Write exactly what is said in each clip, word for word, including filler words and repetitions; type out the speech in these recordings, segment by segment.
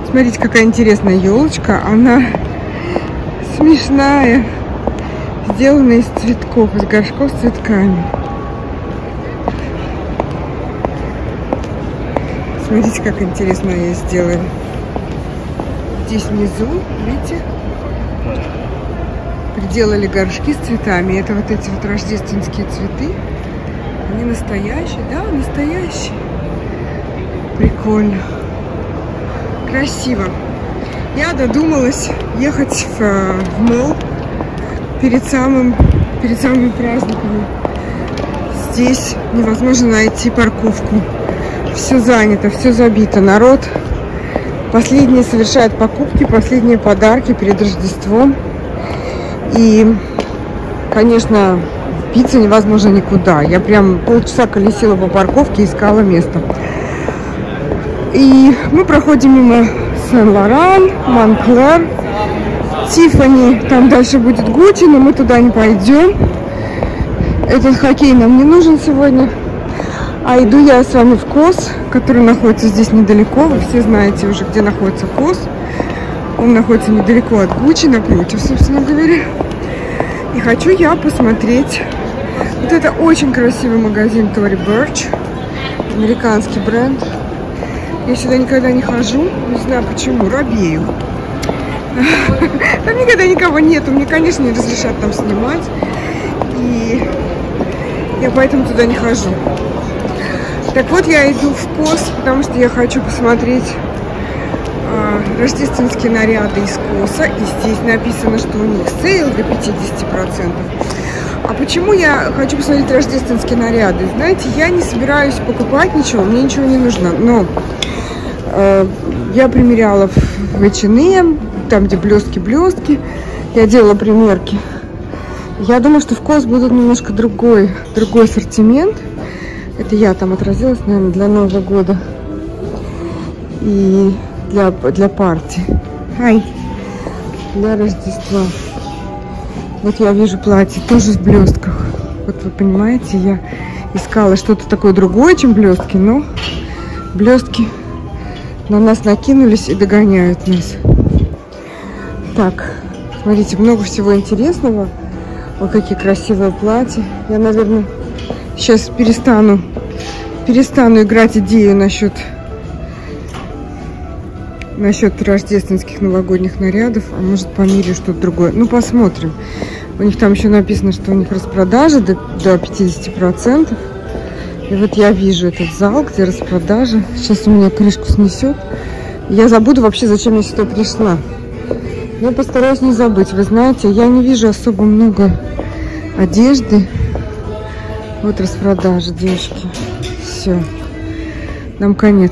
Смотрите, какая интересная елочка. Она смешная. Сделана из цветков, из горшков с цветками. Смотрите, как интересно я сделаю. Здесь внизу, видите, приделали горшки с цветами. Это вот эти вот рождественские цветы. Они настоящие, да, настоящие. Прикольно. Красиво. Я додумалась ехать в, в молл перед самым, перед самыми праздниками. Здесь невозможно найти парковку. Все занято, все забито. Народ последние совершает покупки, последние подарки перед Рождеством. И, конечно, пиццу невозможно никуда. Я прям полчаса колесила по парковке, искала место. И мы проходим мимо Сен-Лоран, Монклер, Тиффани. Там дальше будет Гуччи, но мы туда не пойдем. Этот хоккей нам не нужен сегодня. А иду я с вами в Кос, который находится здесь недалеко. Вы все знаете уже, где находится Кос. Он находится недалеко от Гуччи, напротив, собственно говоря. И хочу я посмотреть. Вот это очень красивый магазин Tory Burch. Американский бренд. Я сюда никогда не хожу. Не знаю почему. Робею. Там никогда никого нету. Мне, конечно, не разрешат там снимать. И я поэтому туда не хожу. Так вот, я иду в Кос, потому что я хочу посмотреть а, рождественские наряды из Коса. И здесь написано, что у них сейл до пятидесяти процентов. А почему я хочу посмотреть рождественские наряды? Знаете, я не собираюсь покупать ничего, мне ничего не нужно. Но э, я примеряла в эйч энд эм, там, где блестки-блестки. Я делала примерки. Я думаю, что в Кос будет немножко другой, другой ассортимент. Это я там отразилась, наверное, для Нового года и для, для парти. Ай, для Рождества. Вот я вижу платье тоже в блестках. Вот вы понимаете, я искала что-то такое другое, чем блестки, но блестки на нас накинулись и догоняют нас. Так, смотрите, много всего интересного. Вот какие красивые платья. Я, наверное, сейчас перестану, перестану играть идею насчет, насчет рождественских новогодних нарядов, а может померю что-то другое. Ну, посмотрим. У них там еще написано, что у них распродажа до, до пятидесяти процентов. И вот я вижу этот зал, где распродажа. Сейчас у меня крышку снесет. Я забуду вообще, зачем я сюда пришла. Я постараюсь не забыть. Вы знаете, я не вижу особо много одежды. Вот распродажа, девушки. Все. Нам конец.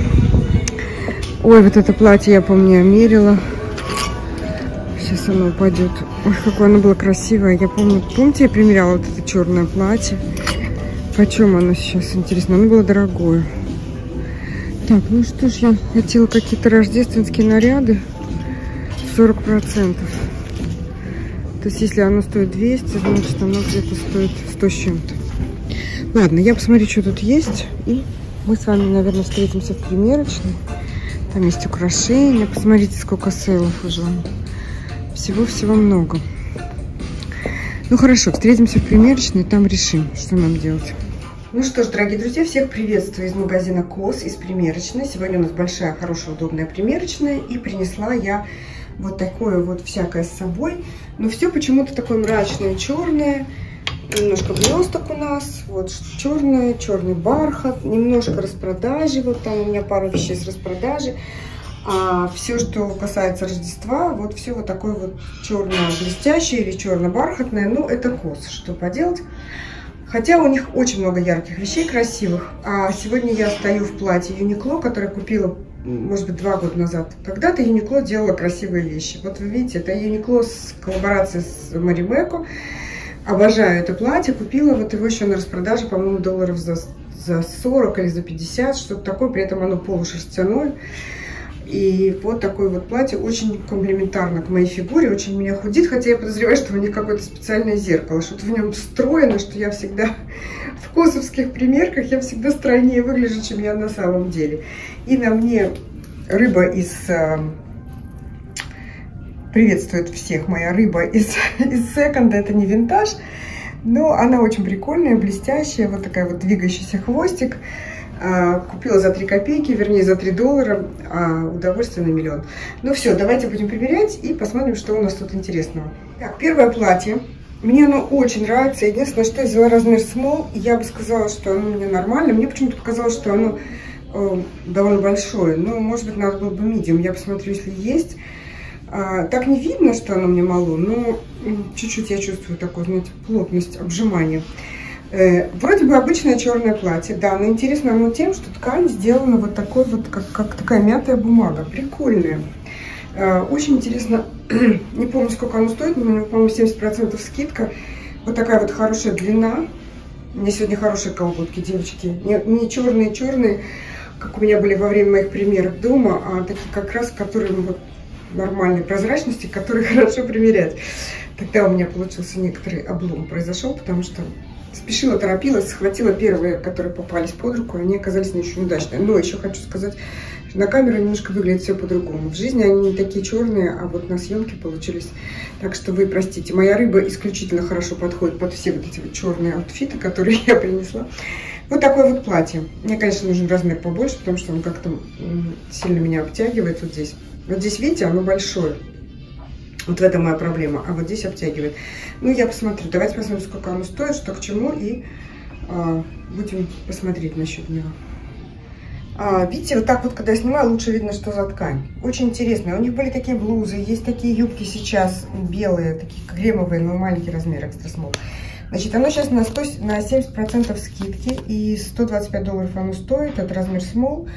Ой, вот это платье, я помню, я мерила. Сейчас оно упадет. Ой, какое оно было красивое. Я помню, помните, я примеряла вот это черное платье. Почем оно сейчас, интересно? Оно было дорогое. Так, ну что ж, я хотела какие-то рождественские наряды. сорок процентов. То есть, если оно стоит двести, значит, оно где-то стоит сто с чем-то. Ладно, я посмотрю, что тут есть. И мы с вами, наверное, встретимся в примерочной. Там есть украшения. Посмотрите, сколько сейлов уже. Всего-всего много. Ну, хорошо, встретимся в примерочной, там решим, что нам делать. Ну что ж, дорогие друзья, всех приветствую из магазина Кос, из примерочной. Сегодня у нас большая, хорошая, удобная примерочная. И принесла я вот такое вот всякое с собой. Но все почему-то такое мрачное, черное. Немножко блесток у нас. Вот черное, черный бархат. Немножко распродажи. Вот там у меня пару вещей с распродажи. А все, что касается Рождества, вот все вот такое вот черно-блестящее или черно-бархатное. Ну, это Кос, что поделать. Хотя у них очень много ярких вещей, красивых. А сегодня я стою в платье Юникло, которое купила, может быть, два года назад. Когда-то Юникло делала красивые вещи. Вот вы видите, это Юникло с коллаборацией с Маримеко. Обожаю это платье. Купила вот его еще на распродаже, по-моему, долларов за, за сорок или за пятьдесят, что-то такое. При этом оно полушерстяное. И вот такое вот платье очень комплементарно к моей фигуре, очень меня худит, хотя я подозреваю, что у них какое-то специальное зеркало, что-то в нем встроено, что я всегда в косовских примерках, я всегда стройнее выгляжу, чем я на самом деле. И на мне рыба из... Приветствует всех моя рыба из, из секонда. Это не винтаж, но она очень прикольная, блестящая. Вот такая вот двигающийся хвостик. Купила за три копейки, вернее за три доллара. А удовольствие на миллион. Ну все, давайте будем примерять и посмотрим, что у нас тут интересного. Так, первое платье. Мне оно очень нравится. Единственное, что я взяла размер small, и я бы сказала, что оно мне нормально. Мне почему-то показалось, что оно э, довольно большое. Но, может быть, надо было бы medium. Я посмотрю, если есть. А, так не видно, что оно мне мало, но чуть-чуть я чувствую такую, знаете, плотность, обжимание. Э, вроде бы обычное черное платье, да, но интересно оно тем, что ткань сделана вот такой вот, как, как такая мятая бумага. Прикольная. Очень интересно, не помню, сколько оно стоит, но у него, по-моему, семьдесят процентов скидка. Вот такая вот хорошая длина. У меня сегодня хорошие колготки, девочки. Не, не черные-черные, как у меня были во время моих примерок дома, а такие как раз, которые вот, нормальной прозрачности, которые хорошо примерять. Тогда у меня получился некоторый облом произошел, потому что спешила, торопилась, схватила первые, которые попались под руку, они оказались не очень удачные. Но еще хочу сказать, на камеру немножко выглядит все по-другому. В жизни они не такие черные, а вот на съемке получились. Так что вы простите. Моя рыба исключительно хорошо подходит под все вот эти вот черные аутфиты, которые я принесла. Вот такое вот платье. Мне, конечно, нужен размер побольше, потому что он как-то сильно меня обтягивает вот здесь. Вот здесь, видите, оно большое. Вот в этом моя проблема. А вот здесь обтягивает. Ну, я посмотрю. Давайте посмотрим, сколько оно стоит, что к чему. И а, будем посмотреть насчет него. А, видите, вот так вот, когда я снимаю, лучше видно, что за ткань. Очень интересно. У них были такие блузы, есть такие юбки сейчас белые, такие кремовые, но маленький размер, экстра смол. Значит, оно сейчас на, сто, на семьдесят процентов скидки, и сто двадцать пять долларов оно стоит, это размер смол.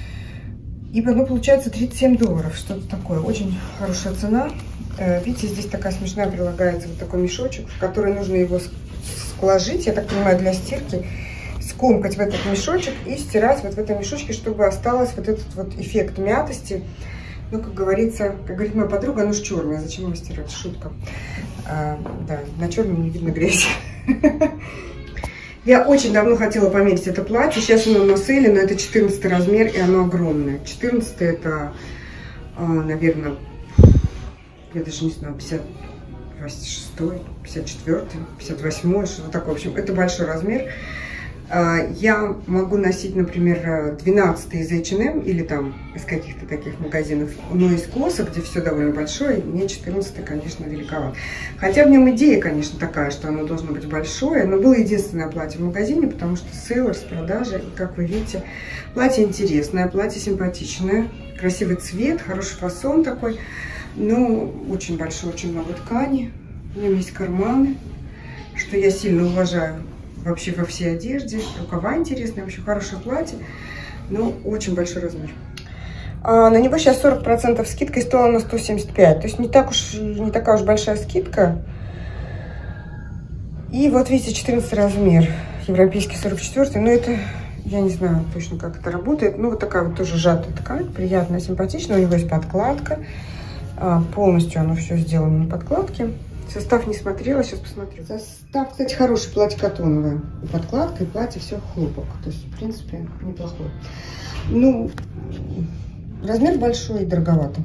И оно получается тридцать семь долларов, что-то такое. Очень хорошая цена. Видите, здесь такая смешная прилагается вот такой мешочек, в который нужно его сложить, я так понимаю, для стирки. Скомкать в этот мешочек и стирать вот в этом мешочке, чтобы осталось вот этот вот эффект мятости. Ну, как говорится, как говорит моя подруга, оно же черное, зачем его стирать? Шутка. А, да, на черном не видно грязи. Я очень давно хотела померить это платье, сейчас оно на сейле, но это четырнадцатый размер, и оно огромное. четырнадцатый это, наверное, я даже не знаю, пятьдесят шестой, пятьдесят четвёртый, пятьдесят восьмой, что-то такое. В общем, это большой размер. Я могу носить, например, двенадцатый из эйч энд эм или там из каких-то таких магазинов, но из Коса, где все довольно большое, мне четырнадцатый, конечно, великоват. Хотя в нем идея, конечно, такая, что оно должно быть большое, но было единственное платье в магазине, потому что сейл, распродажа, и, как вы видите, платье интересное, платье симпатичное, красивый цвет, хороший фасон такой, но очень большой, очень много ткани, в нем есть карманы, что я сильно уважаю. Вообще во всей одежде, рукава интересные, вообще хорошее платье, но очень большой размер. А на него сейчас сорок процентов скидка и стоило на сто семьдесят пять, то есть не так уж, не такая уж большая скидка. И вот видите, четырнадцатый размер, европейский сорок четвёртый, но это, я не знаю точно, как это работает, ну вот такая вот тоже сжатая ткань, приятная, симпатичная, у него есть подкладка, а, полностью оно все сделано на подкладке. Состав не смотрела, сейчас посмотрю. Состав, кстати, хороший, платье катоновое. И подкладка, и платье все хлопок. То есть, в принципе, неплохое. Ну, размер большой и дороговато.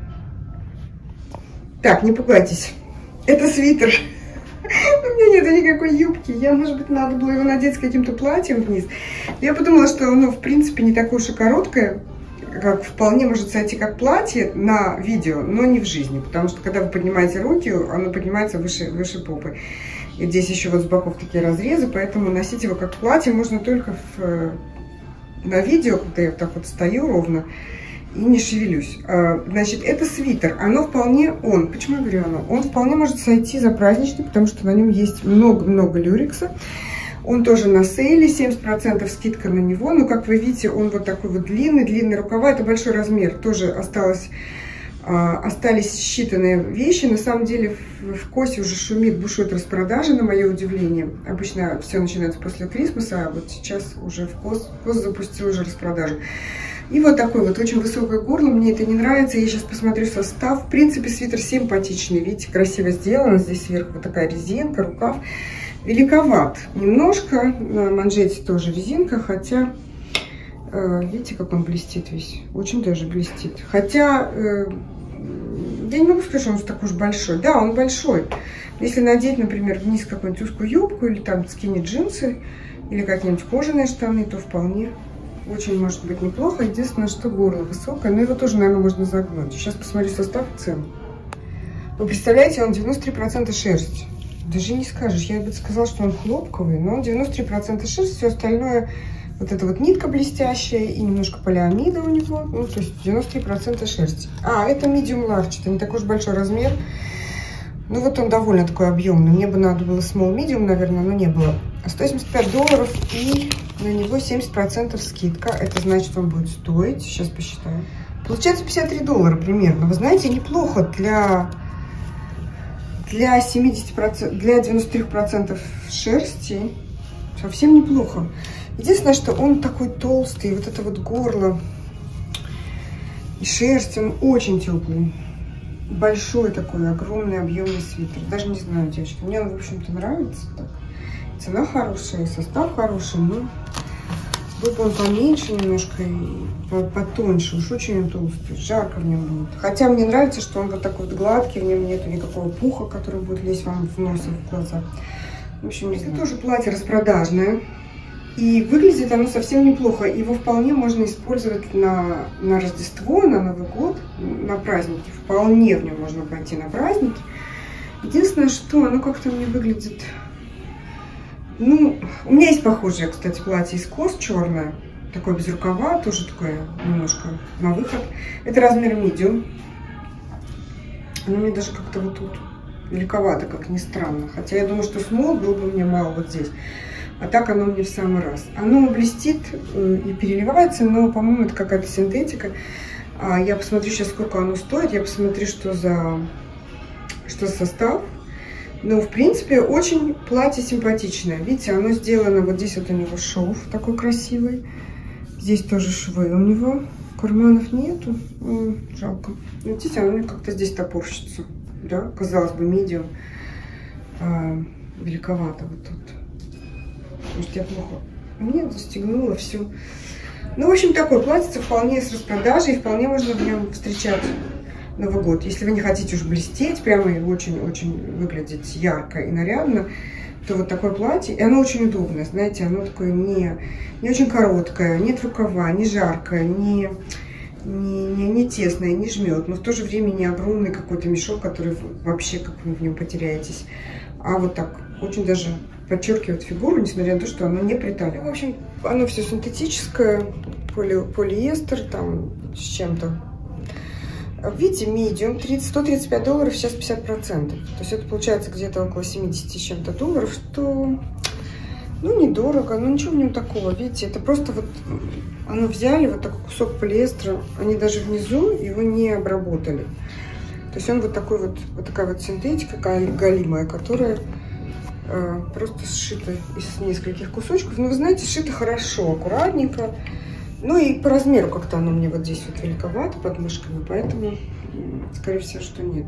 Так, не пугайтесь. Это свитер. У меня нет никакой юбки. Я, может быть, надо было его надеть с каким-то платьем вниз. Я подумала, что оно, в принципе, не такое уж и короткое, как вполне может сойти как платье на видео, но не в жизни. Потому что, когда вы поднимаете руки, оно поднимается выше, выше попы. И здесь еще вот с боков такие разрезы, поэтому носить его как платье можно только в, на видео, когда я вот так вот стою ровно и не шевелюсь. Значит, это свитер. Оно вполне, он, почему я говорю оно? Он вполне может сойти за праздничный, потому что на нем есть много-много люрекса. Он тоже на сейле, семьдесят процентов скидка на него. Но, как вы видите, он вот такой вот длинный, длинный рукава. Это большой размер. Тоже осталось, а, остались считанные вещи. На самом деле в, в Косе уже шумит, бушует распродажа, на мое удивление. Обычно все начинается после Крисмаса, а вот сейчас уже в Кос, Кос запустил уже распродажу. И вот такой вот очень высокое горло. Мне это не нравится. Я сейчас посмотрю состав. В принципе, свитер симпатичный. Видите, красиво сделан. Здесь сверху вот такая резинка, рукав. Великоват немножко, на манжете тоже резинка, хотя Видите, как он блестит весь? Очень даже блестит. Хотя, я не могу сказать, что он такой уж большой. Да, он большой. Если надеть, например, вниз какую-нибудь узкую юбку, или там скини-джинсы, или какие-нибудь кожаные штаны, то вполне очень может быть неплохо. Единственное, что горло высокое, но его тоже, наверное, можно загнуть. Сейчас посмотрю состав и цену. Вы представляете, он девяносто три процента шерсть. Даже не скажешь. Я бы сказала, что он хлопковый, но он девяносто три процента шерсть, все остальное... Вот эта вот нитка блестящая и немножко полиамида у него. Ну, то есть девяносто три процента шерсти. А, это medium large. Это не такой уж большой размер. Ну, вот он довольно такой объемный. Мне бы надо было small medium, наверное, но не было. сто семьдесят пять долларов и на него семьдесят процентов скидка. Это значит, он будет стоить. Сейчас посчитаю. Получается пятьдесят три доллара примерно. Вы знаете, неплохо для, для, семидесяти процентов, для девяноста трёх процентов шерсти. Совсем неплохо. Единственное, что он такой толстый, вот это вот горло и шерсть, он очень теплый. Большой такой, огромный, объемный свитер. Даже не знаю, девочки, мне он, в общем-то, нравится. Так. Цена хорошая, состав хороший, но был бы он поменьше немножко и потоньше. Уж очень он толстый, жарко в нем будет. Хотя мне нравится, что он вот такой вот гладкий, в нем нету никакого пуха, который будет лезть вам в нос и в глаза. В общем, это тоже платье распродажное. И выглядит оно совсем неплохо. Его вполне можно использовать на, на Рождество, на Новый год, на праздники. Вполне в нем можно пойти на праздники. Единственное, что оно как-то мне выглядит... Ну, у меня есть похожее, кстати, платье из кос черное. Такое без рукава, тоже такое немножко на выход. Это размер medium. Оно мне даже как-то вот тут великовато, как ни странно. Хотя я думаю, что small был бы мне мало вот здесь. А так оно мне в самый раз. Оно блестит и переливается, но, по-моему, это какая-то синтетика. А я посмотрю сейчас, сколько оно стоит. Я посмотрю, что за, что за состав. Но, в принципе, очень платье симпатичное. Видите, оно сделано, вот здесь вот у него шов такой красивый. Здесь тоже швы у него. Карманов нету. М, жалко. Видите, оно как-то здесь топорщится. Да? Казалось бы, medium. А, великовато вот тут. Может, я плохо. Нет, застегнула все. Ну, в общем, такой платьице вполне с распродажей. И вполне можно в нем встречать Новый год. Если вы не хотите уж блестеть, прямо и очень-очень выглядеть ярко и нарядно, то вот такое платье. И оно очень удобное, знаете, оно такое не, не очень короткое, нет рукава, не жаркое, не, не, не, не тесное, не жмет, но в то же время не огромный какой-то мешок, который вообще как вы в нем потеряетесь. А вот так, очень даже подчеркивает фигуру, несмотря на то, что оно не приталивает. В общем, оно все синтетическое, поли, полиэстер там с чем-то. Видите, medium, сто тридцать пять долларов, сейчас пятьдесят процентов. То есть это получается где-то около семидесяти с чем-то долларов, что, ну, недорого, но ничего в нем такого. Видите, это просто вот, оно взяли, вот такой кусок полиэстера, они даже внизу его не обработали. То есть он вот такой вот, вот такая вот синтетика галимая, которая э, просто сшита из нескольких кусочков. Но вы знаете, сшито хорошо, аккуратненько. Ну и по размеру как-то оно мне вот здесь вот великовато под мышками, поэтому, скорее всего, что нет.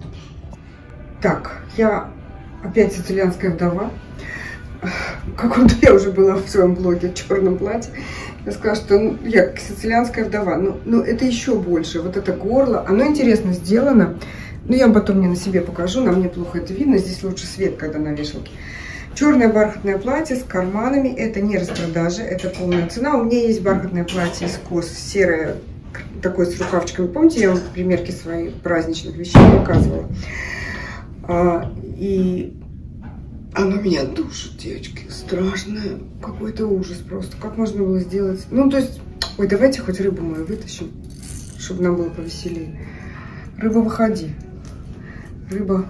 Так, я опять сицилианская вдова. Каком-то я уже была в своем блоге в черном платье. Я сказала, что ну, я сицилианская вдова. Но, но это еще больше. Вот это горло, оно интересно сделано. Ну, я вам потом не на себе покажу, на мне плохо это видно. Здесь лучше свет, когда на вешалке. Черное бархатное платье с карманами. Это не распродажа, это полная цена. У меня есть бархатное платье из кос, серое, такое с рукавчиками. Помните, я вам примерки своих праздничных вещей показывала? А, и оно меня душит, девочки. Страшное. Какой-то ужас просто. Как можно было сделать? Ну, то есть... Ой, давайте хоть рыбу мою вытащим, чтобы нам было повеселее. Рыба, выходи. Рыба.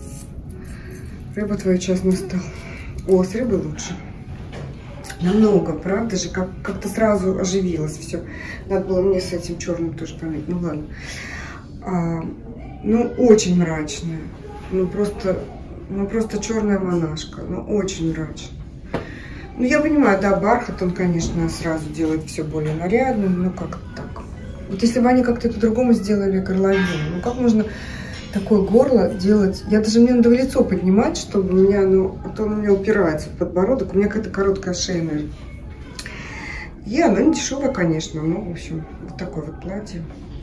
Рыба, твой час настал. О, с рыбой лучше. Намного, правда же? Как- как-то сразу оживилось все. Надо было мне с этим черным тоже помыть. Ну ладно. А, ну, очень мрачная. Ну, просто, ну, просто черная монашка. Ну, очень мрачная. Ну, я понимаю, да, бархат, он, конечно, сразу делает все более нарядным. Ну, как так? Вот если бы они как-то по-другому сделали горловину, ну, как можно... такое горло делать. Я даже, мне надо лицо поднимать, чтобы у меня, ну, а то оно у меня упирается в подбородок. У меня какая-то короткая шея, наверное. И оно не дешевое, конечно, но, в общем, вот такое вот платье.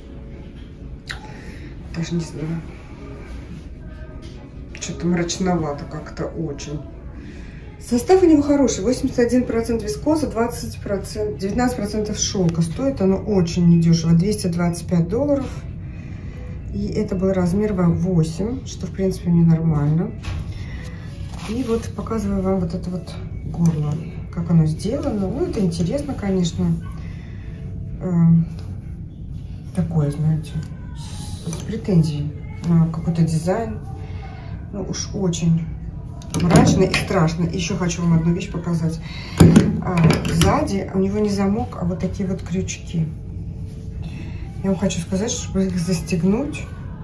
Даже не знаю. Что-то мрачновато как-то очень. Состав у него хороший. восемьдесят один процент вискоза, двадцать процентов, девятнадцать процентов шелка. Стоит оно очень недешево. двести двадцать пять долларов. И это был размер восемь, что, в принципе, мне нормально. И вот показываю вам вот это вот горло. Как оно сделано. Ну, это интересно, конечно. Эм, такое, знаете, с, с претензией на какой-то дизайн. Ну, уж очень мрачно и страшно. Еще хочу вам одну вещь показать. А, сзади у него не замок, а вот такие вот крючки. Я вам хочу сказать, что чтобы их застегнуть,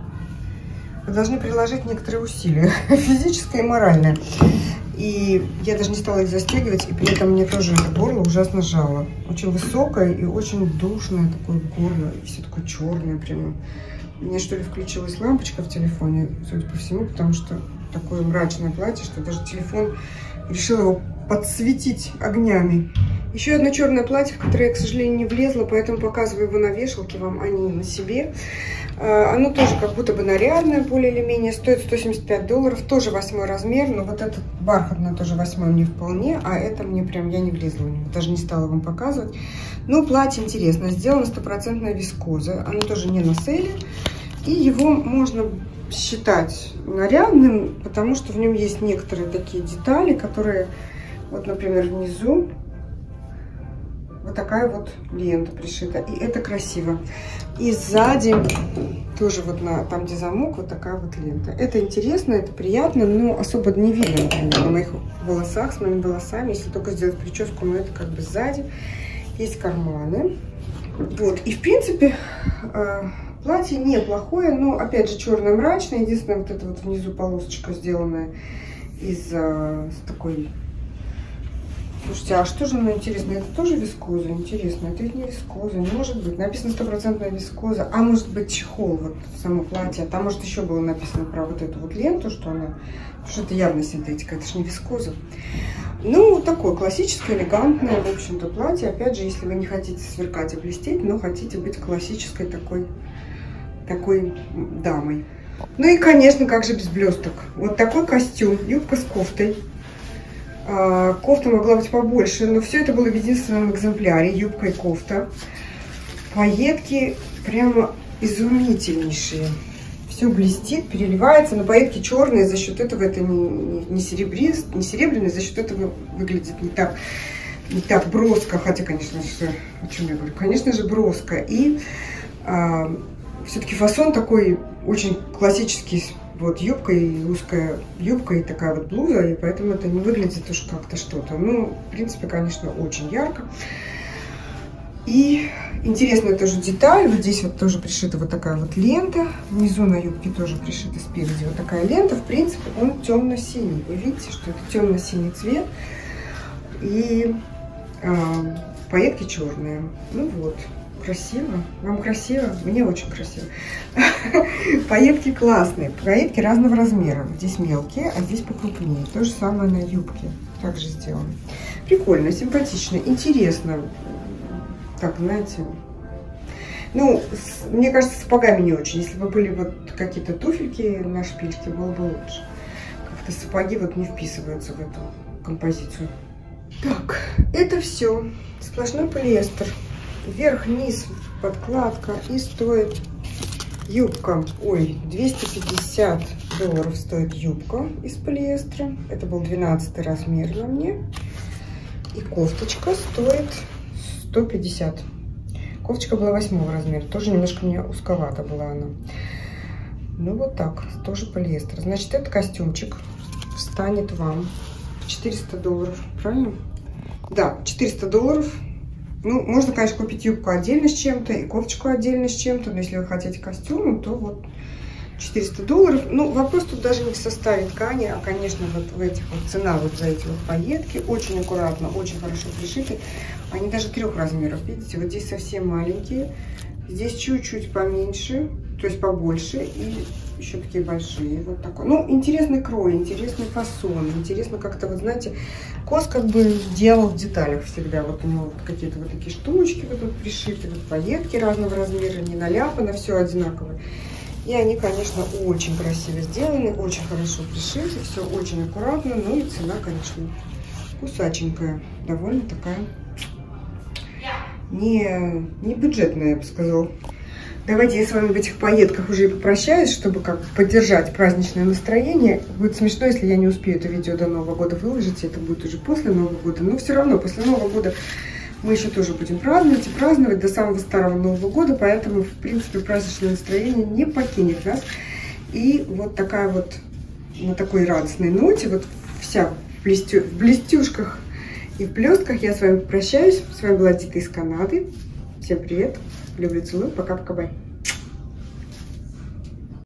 вы должны приложить некоторые усилия, физическое и моральное. И я даже не стала их застегивать, и при этом мне тоже это горло ужасно жало. Очень высокое и очень душное такое горло, и все такое черное прямо. У меня, что ли, включилась лампочка в телефоне, судя по всему, потому что такое мрачное платье, что даже телефон решил его подсветить огнями. Еще одно черное платье, в которое я, к сожалению, не влезла, поэтому показываю его на вешалке вам, а не на себе. Оно тоже как будто бы нарядное, более или менее, стоит сто семьдесят пять долларов, тоже восьмой размер, но вот этот бархатный тоже восьмой мне вполне, а это мне прям, я не влезла в него, даже не стала вам показывать. Но платье интересно, сделано стопроцентная вискоза, оно тоже не на сейле, и его можно считать нарядным, потому что в нем есть некоторые такие детали, которые, вот, например, внизу вот такая вот лента пришита, и это красиво. И сзади тоже вот на, там, где замок, вот такая вот лента. Это интересно, это приятно, но особо не видно, например, на моих волосах, с моими волосами. Если только сделать прическу, но это как бы сзади. Есть карманы. Вот, и в принципе платье неплохое, но опять же черное мрачное. Единственное, вот это вот внизу полосочка сделанная из с такой... Слушайте, а что же оно интересно? Это тоже вискоза? Интересно, это ведь не вискоза, не может быть. Написано стопроцентная вискоза, а может быть чехол, вот само платье. Там может еще было написано про вот эту вот ленту, что она, что это явно синтетика, это же не вискоза. Ну, такое классическое, элегантное, в общем-то, платье. Опять же, если вы не хотите сверкать и блестеть, но хотите быть классической такой, такой дамой. Ну и, конечно, как же без блесток. Вот такой костюм, юбка с кофтой. Кофта могла быть побольше, но все это было в единственном экземпляре, юбка и кофта. Пайетки прямо изумительнейшие. Все блестит, переливается, но пайетки черные, за счет этого это не, не, не, серебрист, не серебряный, за счет этого выглядит не так, не так броско, хотя, конечно же, о чем я говорю, конечно же, броско. И а, все-таки фасон такой очень классический. Вот юбка и узкая юбка и такая вот блуза, и поэтому это не выглядит уж как-то что-то. Ну, в принципе, конечно, очень ярко. И интересная тоже деталь. Вот здесь вот тоже пришита вот такая вот лента. Внизу на юбке тоже пришита спереди вот такая лента. В принципе, он темно-синий. Вы видите, что это темно-синий цвет. И э, пайетки черные. Ну вот. Красиво. Вам красиво? Мне очень красиво. Пайетки классные. Пайетки разного размера. Здесь мелкие, а здесь покрупнее. То же самое на юбке. Также сделано. Прикольно, симпатично, интересно. Так, знаете... Ну, с, мне кажется, с сапогами не очень. Если бы были вот какие-то туфельки на шпильке, было бы лучше. Как-то сапоги вот не вписываются в эту композицию. Так, это все. Сплошной полиэстер. Вверх-вниз подкладка, и стоит юбка, ой, двести пятьдесят долларов стоит юбка из полиэстера. Это был двенадцатый размер на мне. И кофточка стоит сто пятьдесят. Кофточка была восьмого размера, тоже немножко мне узковата была она. Ну вот так, тоже полиэстер. Значит, этот костюмчик встанет вам четыреста долларов, правильно? Да, четыреста долларов. Ну, можно, конечно, купить юбку отдельно с чем-то и кофточку отдельно с чем-то, но если вы хотите костюм, то вот четыреста долларов. Ну, вопрос тут даже не в составе ткани, а, конечно, вот в этих вот цена вот за эти вот пайетки. Очень аккуратно, очень хорошо пришиты. Они даже трех размеров, видите, вот здесь совсем маленькие, Здесь чуть-чуть поменьше, то есть побольше, и еще такие большие. Вот такой. Ну, интересный крой, интересный фасон. Интересно как-то, вот знаете, Кос как бы делал в деталях всегда. Вот у него вот какие-то вот такие штучки вот тут пришиты, вот пайетки разного размера, не наляпано, все одинаковое. И они, конечно, очень красиво сделаны, очень хорошо пришиты, все очень аккуратно. Ну и цена, конечно, кусаченькая, довольно такая не, не бюджетная, я бы сказала. Давайте я с вами в этих пайетках уже и попрощаюсь, чтобы как поддержать праздничное настроение. Будет смешно, если я не успею это видео до Нового года выложить, это будет уже после Нового года. Но все равно после Нового года мы еще тоже будем праздновать и праздновать до самого старого Нового года, поэтому, в принципе, праздничное настроение не покинет нас. И вот такая вот, на такой радостной ноте, вот вся в, блестю, в блестюшках и в блестках я с вами прощаюсь. С вами была Дита из Канады. Всем привет, люблю, целую, пока-пока, бай.